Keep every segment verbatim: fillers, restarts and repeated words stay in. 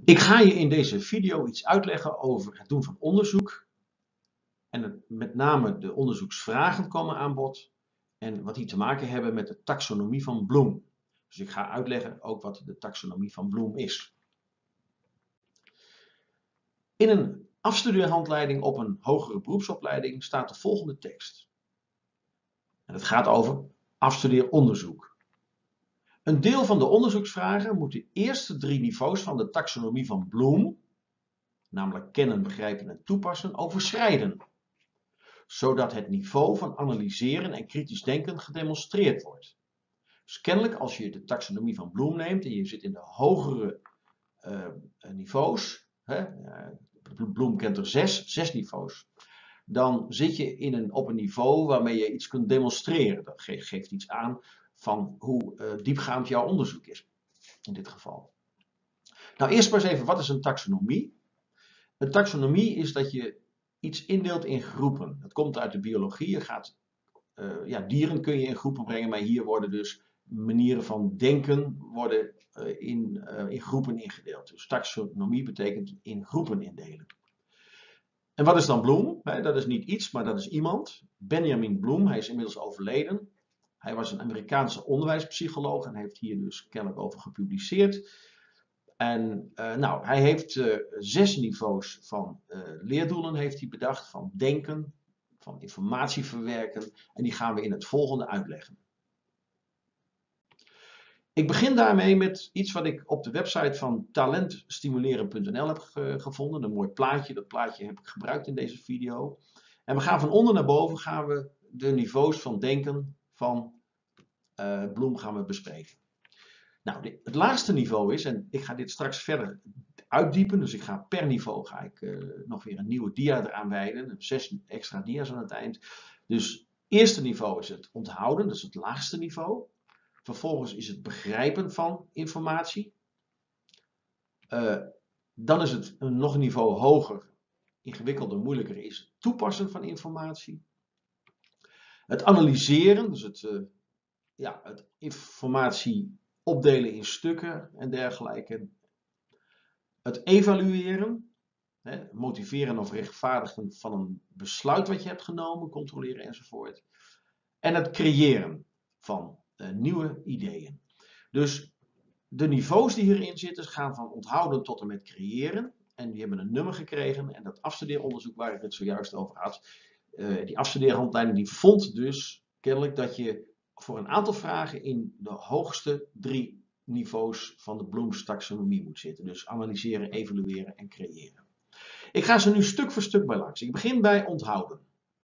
Ik ga je in deze video iets uitleggen over het doen van onderzoek. En het, met name de onderzoeksvragen komen aan bod. En wat die te maken hebben met de taxonomie van Bloom. Dus ik ga uitleggen ook wat de taxonomie van Bloom is. In een afstudeerhandleiding op een hogere beroepsopleiding staat de volgende tekst. En het gaat over afstudeeronderzoek. Een deel van de onderzoeksvragen moet de eerste drie niveaus van de taxonomie van Bloom, namelijk kennen, begrijpen en toepassen, overschrijden. Zodat het niveau van analyseren en kritisch denken gedemonstreerd wordt. Dus kennelijk als je de taxonomie van Bloom neemt en je zit in de hogere uh, niveaus, hè, uh, Bloom kent er zes, zes niveaus, dan zit je in een, op een niveau waarmee je iets kunt demonstreren. Dat ge geeft iets aan van hoe uh, diepgaand jouw onderzoek is, in dit geval. Nou, eerst maar eens even, wat is een taxonomie? Een taxonomie is dat je iets indeelt in groepen. Dat komt uit de biologie. Je gaat, uh, ja, dieren kun je in groepen brengen, maar hier worden dus manieren van denken worden, uh, in, uh, in groepen ingedeeld. Dus taxonomie betekent in groepen indelen. En wat is dan Bloom? He, dat is niet iets, maar dat is iemand. Benjamin Bloom, hij is inmiddels overleden. Hij was een Amerikaanse onderwijspsycholoog en heeft hier dus kennelijk over gepubliceerd. En uh, nou, hij heeft uh, zes niveaus van uh, leerdoelen heeft hij bedacht, van denken, van informatie verwerken. En die gaan we in het volgende uitleggen. Ik begin daarmee met iets wat ik op de website van talentstimuleren punt n l heb ge gevonden. Een mooi plaatje, dat plaatje heb ik gebruikt in deze video. En we gaan van onder naar boven gaan we de niveaus van denken van uh, Bloom gaan we bespreken. Nou, dit, het laagste niveau is, en ik ga dit straks verder uitdiepen, dus ik ga per niveau ga ik uh, nog weer een nieuwe dia eraan wijden, zes extra dia's aan het eind. Dus het eerste niveau is het onthouden, dat is het laagste niveau. Vervolgens is het begrijpen van informatie. Uh, dan is het een nog een niveau hoger, ingewikkelder, moeilijker is het toepassen van informatie. Het analyseren, dus het, uh, ja, het informatie opdelen in stukken en dergelijke. Het evalueren, hè, motiveren of rechtvaardigen van een besluit wat je hebt genomen, controleren enzovoort. En het creëren van uh, nieuwe ideeën. Dus de niveaus die hierin zitten gaan van onthouden tot en met creëren. En die hebben een nummer gekregen. En dat afstudeeronderzoek waar ik het zojuist over had, uh, die afstudeerhandleiding die vond dus kennelijk dat je voor een aantal vragen in de hoogste drie niveaus van de Blooms taxonomie moet zitten. Dus analyseren, evalueren en creëren. Ik ga ze nu stuk voor stuk bij langs. Ik begin bij onthouden.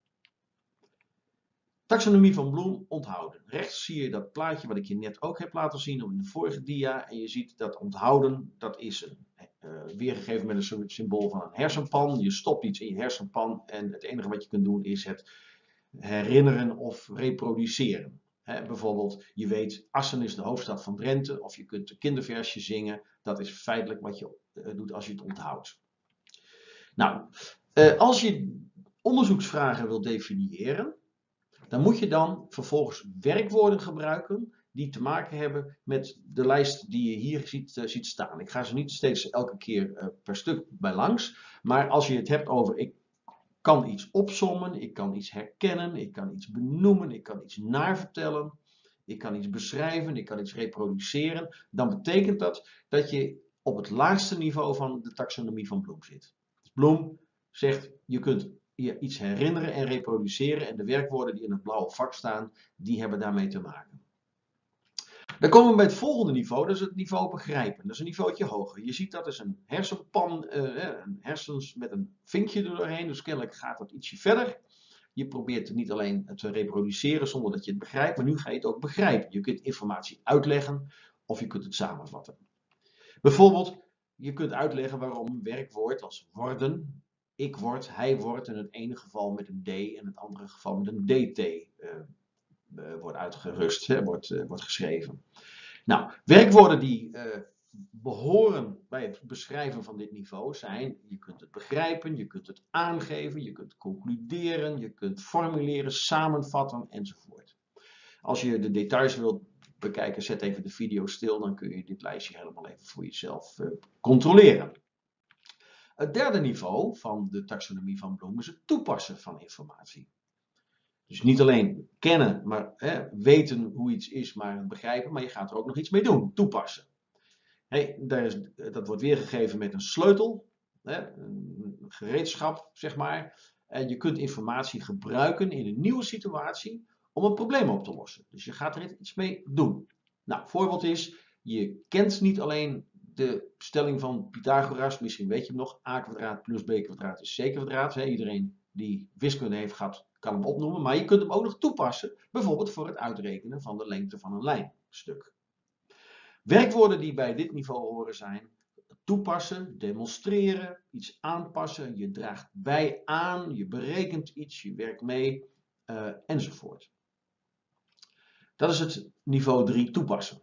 Taxonomie van Bloom, onthouden. Rechts zie je dat plaatje wat ik je net ook heb laten zien op de vorige dia. En je ziet dat onthouden, dat is een, uh, weergegeven met een symbool van een hersenpan. Je stopt iets in je hersenpan en het enige wat je kunt doen is het herinneren of reproduceren. He, bijvoorbeeld, je weet, Assen is de hoofdstad van Drenthe, of je kunt een kinderversje zingen. Dat is feitelijk wat je uh, doet als je het onthoudt. Nou, uh, als je onderzoeksvragen wil definiëren, dan moet je dan vervolgens werkwoorden gebruiken die te maken hebben met de lijst die je hier ziet, uh, ziet staan. Ik ga ze niet steeds elke keer uh, per stuk bij langs, maar als je het hebt over ik kan iets opsommen, ik kan iets herkennen, ik kan iets benoemen, ik kan iets navertellen, ik kan iets beschrijven, ik kan iets reproduceren, dan betekent dat dat je op het laagste niveau van de taxonomie van Bloom zit. Dus Bloom zegt, je kunt je iets herinneren en reproduceren en de werkwoorden die in het blauwe vak staan, die hebben daarmee te maken. Dan komen we bij het volgende niveau, dat is het niveau begrijpen. Dat is een niveautje hoger. Je ziet dat is een hersenpan, uh, een hersens met een vinkje er doorheen, dus kennelijk gaat dat ietsje verder. Je probeert het niet alleen te reproduceren zonder dat je het begrijpt, maar nu ga je het ook begrijpen. Je kunt informatie uitleggen of je kunt het samenvatten. Bijvoorbeeld, je kunt uitleggen waarom een werkwoord als worden, ik word, hij wordt, in het ene geval met een D en in het andere geval met een D T uh, uh, wordt uitgerust, hè, wordt, uh, wordt geschreven. Nou, werkwoorden die uh, behoren bij het beschrijven van dit niveau zijn, je kunt het begrijpen, je kunt het aangeven, je kunt concluderen, je kunt formuleren, samenvatten enzovoort. Als je de details wilt bekijken, zet even de video stil. Dan kun je dit lijstje helemaal even voor jezelf uh, controleren. Het derde niveau van de taxonomie van Bloom is het toepassen van informatie. Dus niet alleen kennen, maar hè, weten hoe iets is, maar begrijpen, maar je gaat er ook nog iets mee doen, toepassen. Hey, daar is, dat wordt weergegeven met een sleutel, hè, een gereedschap, zeg maar. En je kunt informatie gebruiken in een nieuwe situatie om een probleem op te lossen. Dus je gaat er iets mee doen. Nou, voorbeeld is, je kent niet alleen de stelling van Pythagoras, misschien weet je hem nog, a kwadraat plus b kwadraat is c kwadraat. Hè, iedereen die wiskunde heeft gehad, kan hem opnoemen, maar je kunt hem ook nog toepassen, bijvoorbeeld voor het uitrekenen van de lengte van een lijnstuk. Werkwoorden die bij dit niveau horen zijn toepassen, demonstreren, iets aanpassen, je draagt bij aan, je berekent iets, je werkt mee, uh, enzovoort. Dat is het niveau drie, toepassen.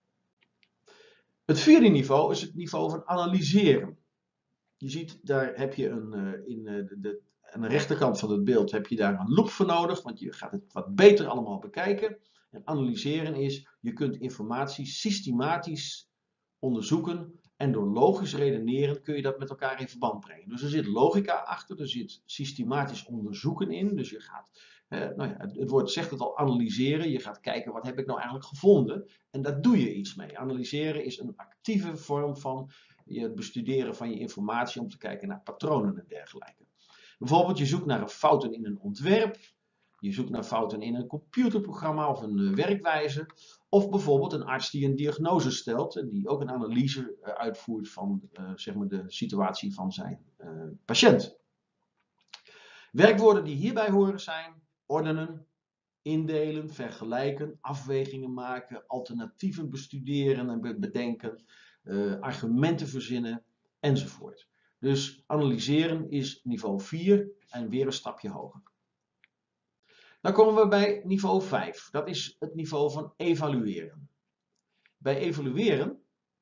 Het vierde niveau is het niveau van analyseren. Je ziet, daar heb je een, uh, in uh, de, de, aan de rechterkant van het beeld heb je daar een loop voor nodig, want je gaat het wat beter allemaal bekijken. En analyseren is, je kunt informatie systematisch onderzoeken en door logisch redeneren kun je dat met elkaar in verband brengen. Dus er zit logica achter, er zit systematisch onderzoeken in. Dus je gaat, eh, nou ja, het, het woord zegt het al, analyseren. Je gaat kijken, wat heb ik nou eigenlijk gevonden? En daar doe je iets mee. Analyseren is een actieve vorm van het bestuderen van je informatie om te kijken naar patronen en dergelijke. Bijvoorbeeld, je zoekt naar fouten in een ontwerp. Je zoekt naar fouten in een computerprogramma of een uh, werkwijze. Of bijvoorbeeld een arts die een diagnose stelt en die ook een analyse uh, uitvoert van uh, zeg maar de situatie van zijn uh, patiënt. Werkwoorden die hierbij horen zijn ordenen, indelen, vergelijken, afwegingen maken, alternatieven bestuderen en bedenken, uh, argumenten verzinnen enzovoort. Dus analyseren is niveau vier en weer een stapje hoger. Dan komen we bij niveau vijf. Dat is het niveau van evalueren. Bij evalueren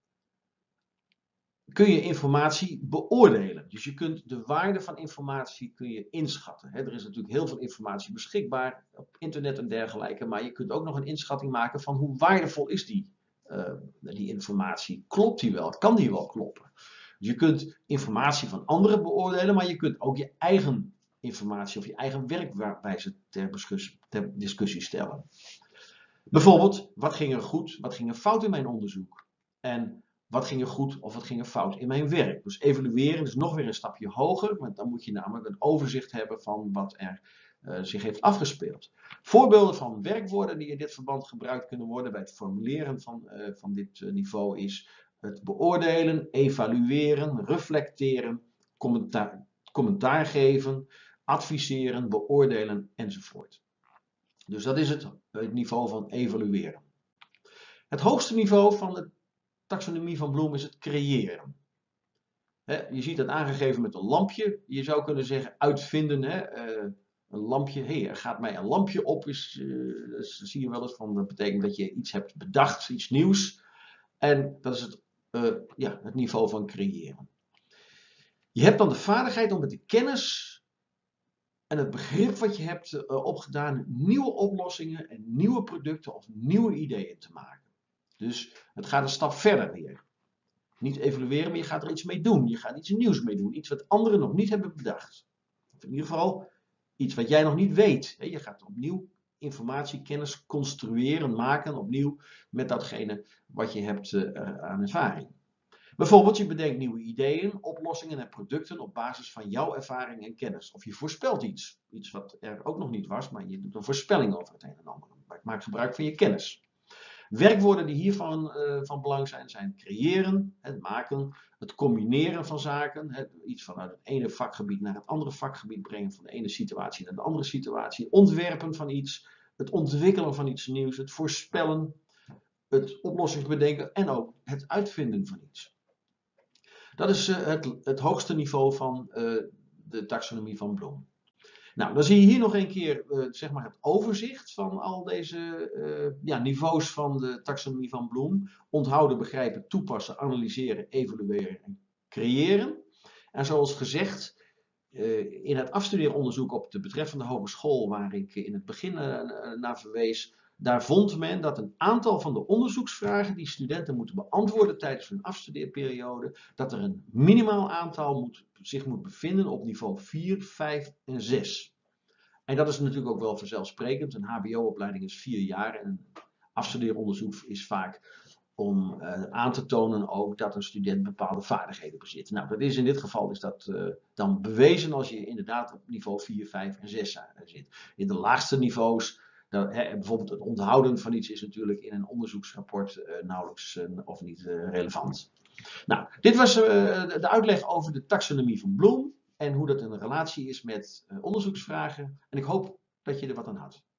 kun je informatie beoordelen. Dus je kunt de waarde van informatie kun je inschatten. Er is natuurlijk heel veel informatie beschikbaar op internet en dergelijke. Maar je kunt ook nog een inschatting maken van hoe waardevol is die, uh, die informatie. Klopt die wel? Kan die wel kloppen? Dus je kunt informatie van anderen beoordelen, maar je kunt ook je eigen informatie of je eigen werkwijze ter discussie, ter discussie stellen. Bijvoorbeeld, wat ging er goed, wat ging er fout in mijn onderzoek? En wat ging er goed of wat ging er fout in mijn werk? Dus evalueren is nog weer een stapje hoger, want dan moet je namelijk een overzicht hebben van wat er uh, zich heeft afgespeeld. Voorbeelden van werkwoorden die in dit verband gebruikt kunnen worden bij het formuleren van, uh, van dit uh, niveau is het beoordelen, evalueren, reflecteren, commentaar, commentaar geven, adviseren, beoordelen enzovoort. Dus dat is het, het niveau van evalueren. Het hoogste niveau van de taxonomie van Bloom is het creëren. He, je ziet dat aangegeven met een lampje. Je zou kunnen zeggen uitvinden. He, uh, een lampje. Hey, er gaat mij een lampje op. Is, uh, dat zie je wel eens van. Dat betekent dat je iets hebt bedacht, iets nieuws. En dat is het, uh, ja, het niveau van creëren. Je hebt dan de vaardigheid om met de kennis en het begrip wat je hebt uh, opgedaan nieuwe oplossingen en nieuwe producten of nieuwe ideeën te maken. Dus het gaat een stap verder weer. Niet evalueren, maar je gaat er iets mee doen. Je gaat iets nieuws mee doen. Iets wat anderen nog niet hebben bedacht. Of in ieder geval iets wat jij nog niet weet. Je gaat opnieuw informatie, kennis construeren, maken. Opnieuw met datgene wat je hebt uh, aan ervaring. Bijvoorbeeld, je bedenkt nieuwe ideeën, oplossingen en producten op basis van jouw ervaring en kennis. Of je voorspelt iets. Iets wat er ook nog niet was, maar je doet een voorspelling over het een en ander. Maak gebruik van je kennis. Werkwoorden die hiervan uh, van belang zijn, zijn creëren, het maken, het combineren van zaken, het, iets vanuit het ene vakgebied naar het andere vakgebied brengen, van de ene situatie naar de andere situatie, ontwerpen van iets, het ontwikkelen van iets nieuws, het voorspellen, het oplossingsbedenken en ook het uitvinden van iets. Dat is uh, het, het hoogste niveau van uh, de taxonomie van Bloom. Nou, dan zie je hier nog een keer uh, zeg maar het overzicht van al deze uh, ja, niveaus van de taxonomie van Bloom. Onthouden, begrijpen, toepassen, analyseren, evalueren en creëren. En zoals gezegd, uh, in het afstudeeronderzoek op de betreffende hogeschool waar ik in het begin uh, naar verwees, Daar vond men dat een aantal van de onderzoeksvragen die studenten moeten beantwoorden tijdens hun afstudeerperiode, dat er een minimaal aantal moet, zich moet bevinden op niveau vier, vijf en zes. En dat is natuurlijk ook wel vanzelfsprekend. Een H B O-opleiding is vier jaar en een afstudeeronderzoek is vaak om uh, aan te tonen ook dat een student bepaalde vaardigheden bezit. Nou, dat is in dit geval is dat uh, dan bewezen als je inderdaad op niveau vier, vijf en zes uh, zit. In de laagste niveaus, dan, hè, bijvoorbeeld het onthouden van iets is natuurlijk in een onderzoeksrapport uh, nauwelijks uh, of niet uh, relevant. Nou, dit was uh, de uitleg over de taxonomie van Bloom en hoe dat in relatie is met uh, onderzoeksvragen. En ik hoop dat je er wat aan had.